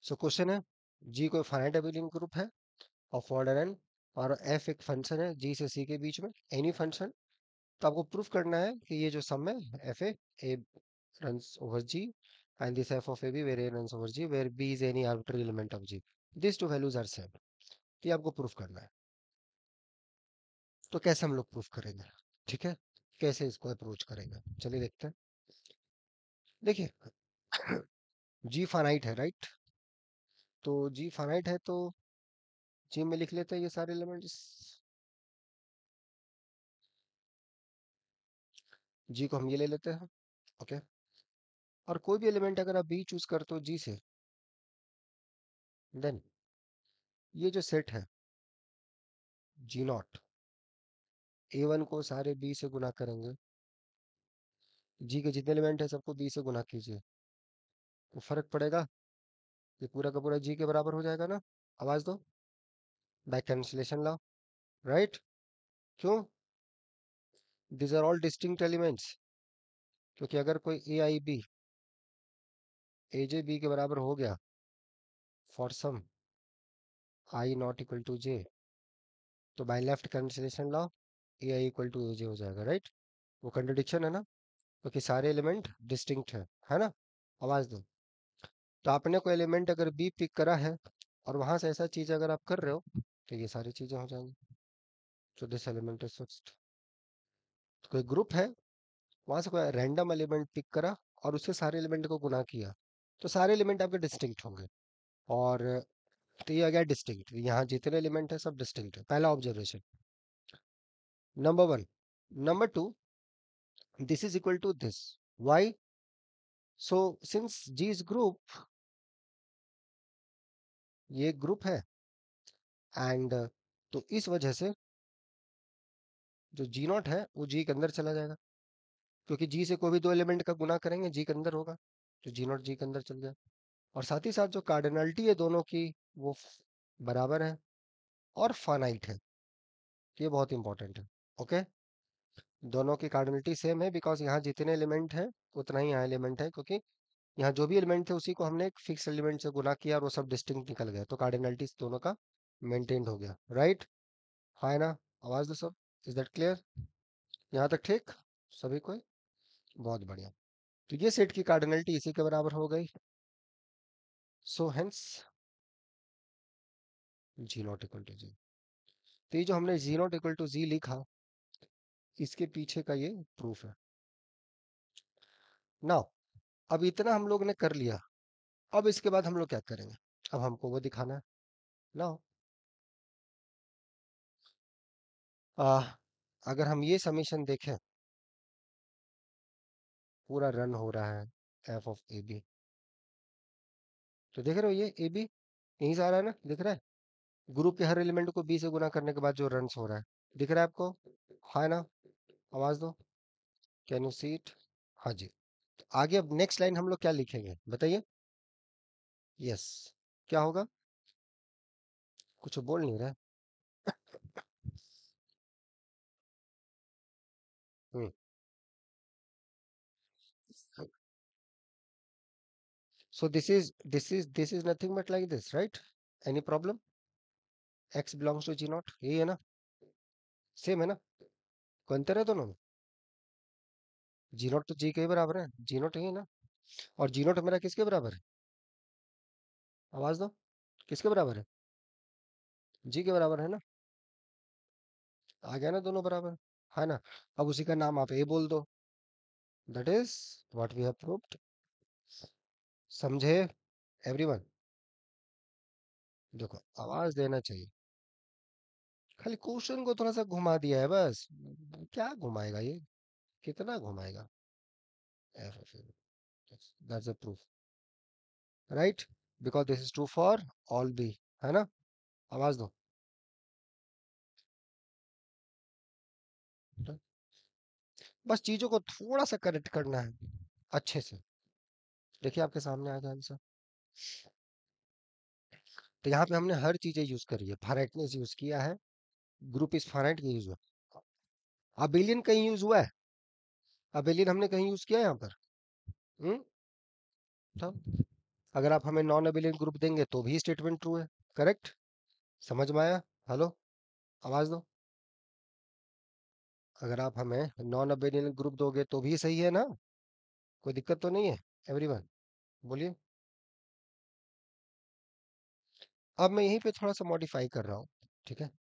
So question है, G कोई finite abelian group है ऑफ ऑर्डर एन, और एफ एक फंक्शन है जी से सी के बीच में, एनी फंक्शन। तो आपको प्रूफ करना है कि ये जो सम है f a runs over G and this f of AB where A runs over G where B is any arbitrary element of G. These two values are same. तो ये आपको प्रूफ करना है। तो कैसे हम लोग प्रूफ करेंगे? ठीक है, कैसे इसको अप्रोच करेंगे, चलिए देखते हैं। देखिए, G फाइनाइट है, राइट? तो G फाइनाइट है तो G में लिख लेते हैं ये सारे एलिमेंट्स। G को हम ये ले लेते हैं, ओके। और कोई भी एलिमेंट अगर आप B चूज करते हो G से, देन ये जो सेट है G नॉट, A1 को सारे B से गुना करेंगे, G के जितने एलिमेंट है सबको B से गुना कीजिए, तो फर्क पड़ेगा? ये पूरा का पूरा G के बराबर हो जाएगा ना? आवाज दो, बाय कैंसिलेशन लॉ, राइट? क्यों? These are all distinct elements, क्योंकि अगर कोई ए आई बी ए जे बी के बराबर हो गया for some i not equal to j, तो by left cancellation law a i equal to a j हो जाएगा, राइट? वो कंट्रडिक्शन है ना, क्योंकि सारे एलिमेंट डिस्टिंक्ट है ना? आवाज दो। तो आपने कोई एलिमेंट अगर बी पिक करा है और वहां से ऐसा चीज अगर आप कर रहे हो, तो ये सारी चीजें हो जाएंगी। तो दिस एलिमेंट इज फिक्स्ड। तो कोई ग्रुप है, वहां से कोई रैंडम एलिमेंट पिक करा और उससे सारे एलिमेंट को गुना किया, तो सारे एलिमेंट आपके डिस्टिंक्ट होंगे। और तो ये आ गया डिस्टिंक्ट, यहाँ जितने एलिमेंट है सब डिस्टिंक्ट है, पहला observation, number one. Number two, this is equal to this, why? So since G is group, ये ग्रुप है, एंड तो इस वजह से जो जी नॉट है वो जी के अंदर चला जाएगा, क्योंकि जी से कोई भी दो एलिमेंट का गुना करेंगे जी के अंदर होगा, तो जी नॉट जी के अंदर चल गया। और साथ ही साथ जो कार्डिनलिटी है दोनों की, वो बराबर है और फाइनाइट है। ये बहुत इंपॉर्टेंट है, ओके। दोनों की कार्डिनलिटी सेम है, बिकॉज यहाँ जितने एलिमेंट है उतना ही यहाँ एलिमेंट है, क्योंकि यहाँ जो भी एलिमेंट थे उसी को हमने एक फिक्स एलिमेंट से गुना किया और वो सब डिस्टिंक्ट निकल गया, तो कार्डिनलिटी दोनों का मेंटेन्ड हो गया, राइट? हाँ है ना? आवाज दो सब। Is that clear? यहाँ तक ठीक? सभी को? बहुत बढ़िया। तो ये सेट की कार्डिनलिटी इसी के बराबर हो गई, so hence G not equal to G. तो ये जो हमने G not equal to G लिखा, इसके पीछे का ये प्रूफ है। नाउ, अब इतना हम लोग ने कर लिया, अब इसके बाद हम लोग क्या करेंगे? अब हमको वो दिखाना है। नाउ, अगर हम ये समीशन देखें, पूरा रन हो रहा है एफ ऑफ ए बी, तो देख रहे हो ये ए बी यहीं से आ रहा है ना, दिख रहा है? ग्रुप के हर एलिमेंट को बी से गुना करने के बाद जो रन्स हो रहा है, दिख रहा है आपको? हाँ ना? आवाज दो, कैन यू सी इट? हाँ जी। तो आगे अब नेक्स्ट लाइन हम लोग क्या लिखेंगे बताइए? यस, क्या होगा? कुछ बोल नहीं रहा। हम्म। So this is nothing but like this, right? Any problem? X belongs to G naught, यही है ना? सेम है ना? कोई अंतर है दोनों में? G naught तो G के ही बराबर है, G naught यही है ना? और G naught मेरा किसके बराबर है? आवाज दो, किसके बराबर है? G के बराबर है ना? आ गया ना दोनों बराबर, है ना? अब उसी का नाम आप A बोल दो, that is what we have proved. समझे एवरीवन? देखो, आवाज देना चाहिए, खाली क्वेश्चन को थोड़ा सा घुमा दिया है बस। क्या घुमाएगा ये, कितना घुमाएगा? That's a proof, right? Because this is true for all B, है ना? आवाज दो। बस चीजों को थोड़ा सा करेक्ट करना है अच्छे से। देखिए आपके सामने आ गया आंसर। तो यहाँ पे हमने हर चीजें यूज करी है, फाइनाइटनेस यूज किया है, ग्रुप इज फाइनाइट की यूज हुआ, अबेलियन कहीं यूज हुआ है? अबेलियन हमने कहीं यूज किया है यहाँ पर? हम्म? तब अगर आप हमें नॉन अबेलियन ग्रुप देंगे तो भी स्टेटमेंट ट्रू है। करेक्ट? समझ में आया? हेलो, आवाज दो। अगर आप हमें नॉन अबेलियन ग्रुप दोगे तो भी सही है ना? कोई दिक्कत तो नहीं है? एवरीवन बोलिए। अब मैं यहीं पे थोड़ा सा मॉडिफाई कर रहा हूँ। ठीक है,